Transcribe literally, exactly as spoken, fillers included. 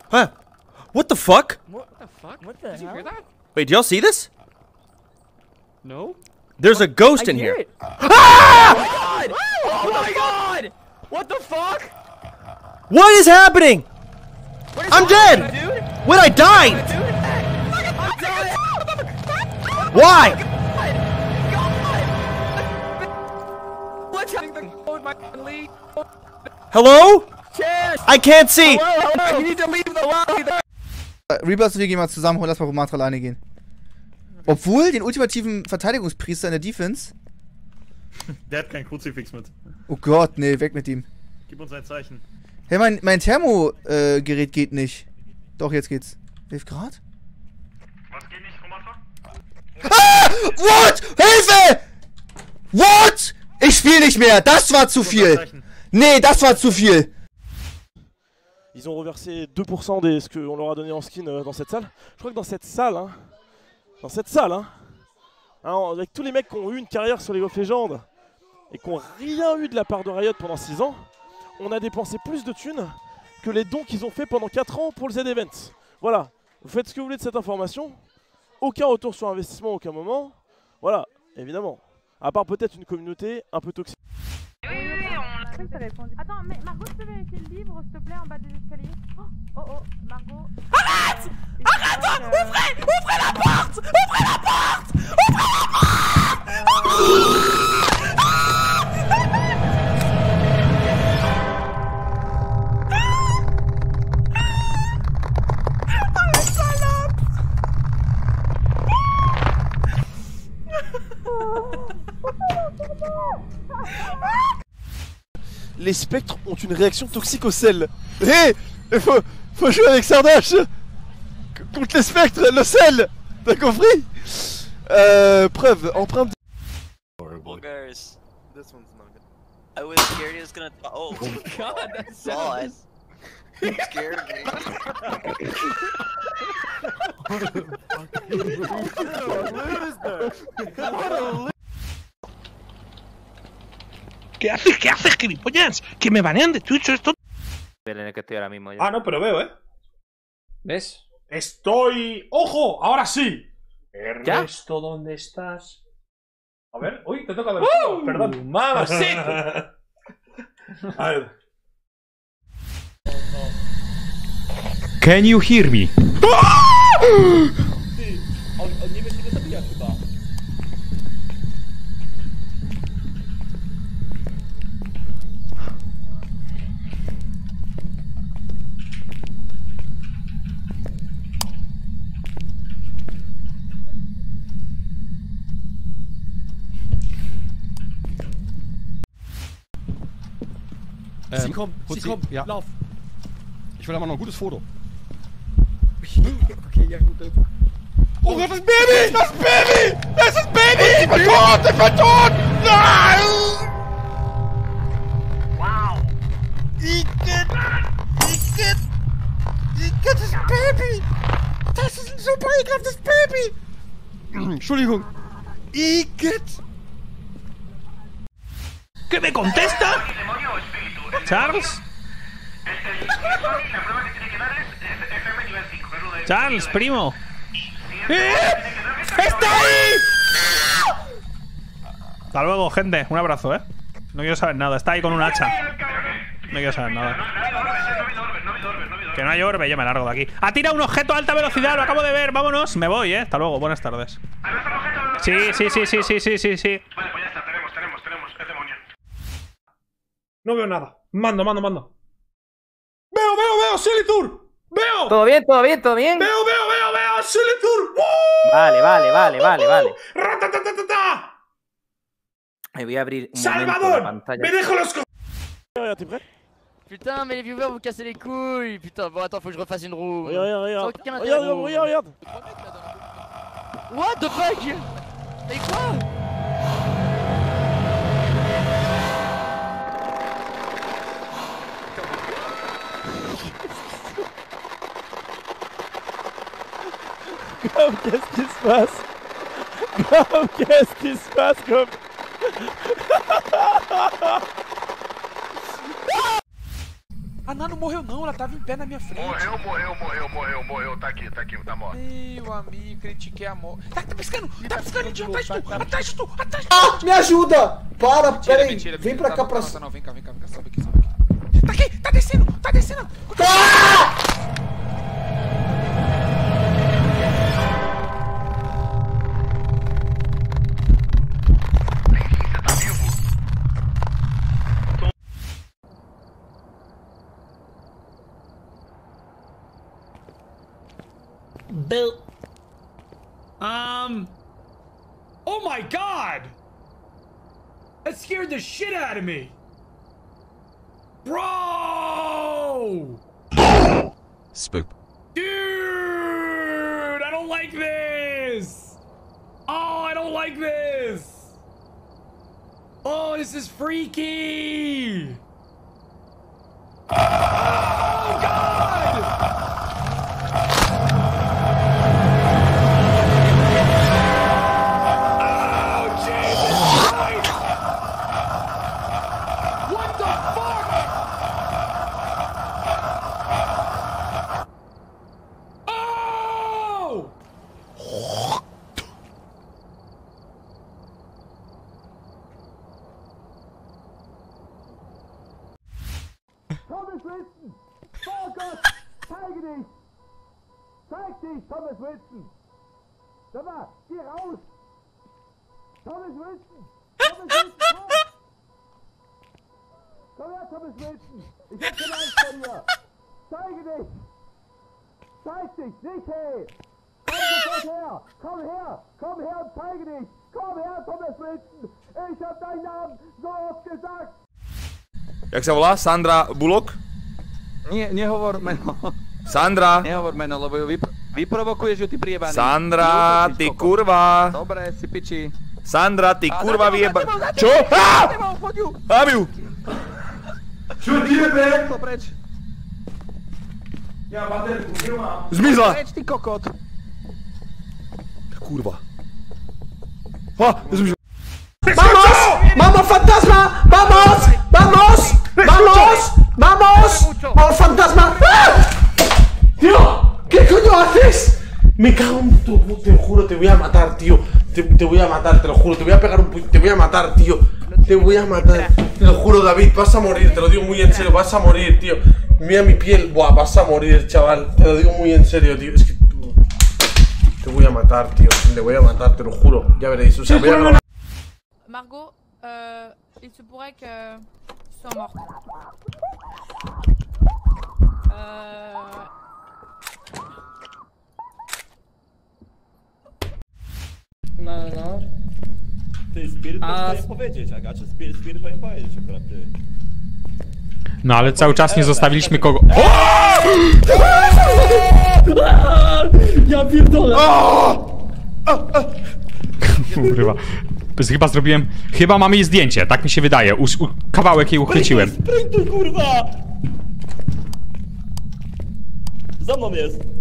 Huh? What the fuck? What the fuck? What the Did hell? You hear that? Wait, do y'all see this? No. There's a ghost I in hear here. It. Ah! Oh my god! Oh my god! What the fuck? What is happening? What is I'm happening, dead! Dude? Wait, I died! Dude? I'm dead! Why? God! What's happening? Hello? Chance! I can't see! Hello, hello! You need to leave the lobby there! Rebirth, wir gehen mal zusammen und lass mal Romatra alleine gehen. Obwohl, den ultimativen Verteidigungspriester in der Defense. Der hat kein Kruzifix mit. Oh Gott, nee, weg mit ihm. Gib uns ein Zeichen. Hey, mein, mein Thermo-Gerät äh, geht nicht. Doch, jetzt geht's. elf Grad? Was geht nicht, Romatra? Ah! What? Hilfe! What? Ich spiel nicht mehr. Das war zu viel. Nee, das war zu viel. Ils ont reversé deux pour cent de ce qu'on leur a donné en skin euh, dans cette salle. Je crois que dans cette salle, hein, dans cette salle, hein, hein, avec tous les mecs qui ont eu une carrière sur League of Legends et qui n'ont rien eu de la part de Riot pendant six ans, on a dépensé plus de thunes que les dons qu'ils ont fait pendant quatre ans pour le Z-Event. Voilà, vous faites ce que vous voulez de cette information. Aucun retour sur investissement, aucun moment. Voilà, évidemment. À part peut-être une communauté un peu toxique. Oui, oui, oui, on l'a répondu. Attends, mais Margot, tu peux vérifier le livre, s'il te plaît, en bas des escaliers? Oh, oh, oh, Margot. Arrête! Euh, Arrête! Euh, ouvrez! Ouvrez la porte! Ouvrez la porte! Ouvrez la porte! Oh, la salope! Les spectres ont une réaction toxique au sel. Hé hey, faut, faut jouer avec Sardache contre les spectres, le sel. T'as compris? Euh, preuve, empreinte. Well, guys, this one's not good. I was scared he was gonna. Oh, oh God, that's God. He scared me. ¿Qué haces? ¿Qué haces, gilipollas? Que me banean de Twitch esto. En el que estoy ahora mismo yo. Ah, no, pero veo, ¿eh? ¿Ves? Estoy... ¡Ojo! ¡Ahora sí! Ernesto, ¿dónde estás? A ver... ¡Uy! Te toca ver. ¡Uh! Perdón. ¡Mamacita! A ver. Can you hear me? Ty, on, on nie będzie mnie zabijać chyba. Ähm, sie kommen, sie kommen, ja. Lauf. Ich will aber noch ein gutes Foto. Okay, ja gut. Oh Gott, das Baby! Das Baby! Das ist das Baby! Ich bin tot! Ich bin tot! Nein! Wow! Igitt! Igitt! Igitt, das ist ein Baby! Das ist ein super ekelhaftes Baby! Entschuldigung. Igitt! ¿Qué me contesta? Charles. Charles, primo. ¡Eh! ¡Está ahí! Hasta luego, gente. Un abrazo, eh. No quiero saber nada. Está ahí con un hacha. No quiero saber nada. Que no hay orbe, yo me largo de aquí. Ha tirado un objeto a alta velocidad, lo acabo de ver. Vámonos. Me voy, eh. Hasta luego, buenas tardes. Sí, sí, sí, sí, sí, sí, sí, sí. Vale, pues ya está, tenemos, tenemos, tenemos, es demonio. No veo nada. Mando, mando, mando. ¡Veo, veo, veo! ¡Silitur! ¡Veo! ¿Todo bien, todo bien, todo bien? ¡Veo, veo, veo, veo! ¡Silitur! ¡Uh! Vale, vale, vale, vale, vale. ¡Ratatatata! Me voy a abrir un ¡Salvador! momento la pantalla. ¡Me dejo los co... T'es prêt? Putain, mais les viewers vous cassez les couilles. Putain, bon attends, faut que je refasse une roue. Regarde, regarde, regarde. Aucun Regarde, intérêt, roue. regarde, regarde. What the fuck? Mais quoi? Grave, qu'est-ce qui se passe? Grave, qu'est-ce qui se passe comme... A Nano morreu não, ela tava em pé na minha frente. Morreu, morreu, morreu, morreu, morreu. Tá aqui, tá aqui, tá morto. Meu amigo, critiquei a morte. Tá, tá piscando, tá piscando de atrás de tu, atrás de tu, atrás de tu. Ah, me ajuda! Para, pera aí. Mentira, Vem mentira, pra cá tá, pra... Não, não, vem cá, vem cá, vem cá, sobe aqui, sobe aqui. Tá aqui, tá descendo, tá descendo. Ah! Bill. Um. Oh my god! That scared the shit out of me! Bro! Spook. Dude! I don't like this! Oh, I don't like this! Oh, this is freaky! Oh, God! Thomas Wilson! Oh Gott! Zeige dich! Zeig dich, Thomas Wilson! Sag mal, geh raus! Thomas Wilson! Thomas Wilson, komm! Komm her, Thomas Wilson! Ich hab keine Angst vor dir! Zeige dich! Zeig dich, nicht hey! Komm sofort her! Komm her! Komm her und zeige dich! Komm her, Thomas Wilson! Ich hab deinen Namen so oft gesagt! Jak sa volá? Sandra Bullock? Nie, nehovor meno. Sandra! Nehovor meno, lebo ju vypro vyprovokuješ ju, ty priebaný. Sandra, ty kurva! Dobre, si piči. Sandra, ty A kurva za tebou, vyjeba... za tebou, za Čo? tebou, Á! za tebou, poď ju. Abiu! Čo ti jebe? Preč. Ja baterku, kde mám? Zmizla! Preč, ty kokot. Kurva. Ha! Zmizla. ¡Vamos! ¡Vamos, fantasma! ¡Vamos! ¡Vamos! ¡Vamos! ¡Vamos! ¡Vamos, fantasma! ¡Ah! ¡Tío! ¿Qué coño haces? Me cago en tu... Te lo juro, te voy a matar, tío. Te, te voy a matar, te lo juro. Te voy a pegar un... Te voy a matar, tío. Te voy a matar. Te lo juro, David. Vas a morir. Te lo digo muy en serio. Vas a morir, tío. Mira mi piel. Buah, vas a morir, chaval. Te lo digo muy en serio, tío. Es que... Te voy a matar, tío. Te voy a matar, te lo juro. Ya veréis. O sea, voy a... Margot, euh, il se pourrait que tu sois morte. Euh... No, no. Ty, Spirit A- powinien powiedzieć, Agacie, Spirit, Spirit powinien powiedzieć akurat, ty. No ale cały czas nie zostawiliśmy kogo... Ja pierdolę! Kurwa. Chyba zrobiłem... Chyba mamy jej zdjęcie, tak mi się wydaje. U, u, kawałek jej uchwyciłem. Sprintuj, kurwa! Za mną jest!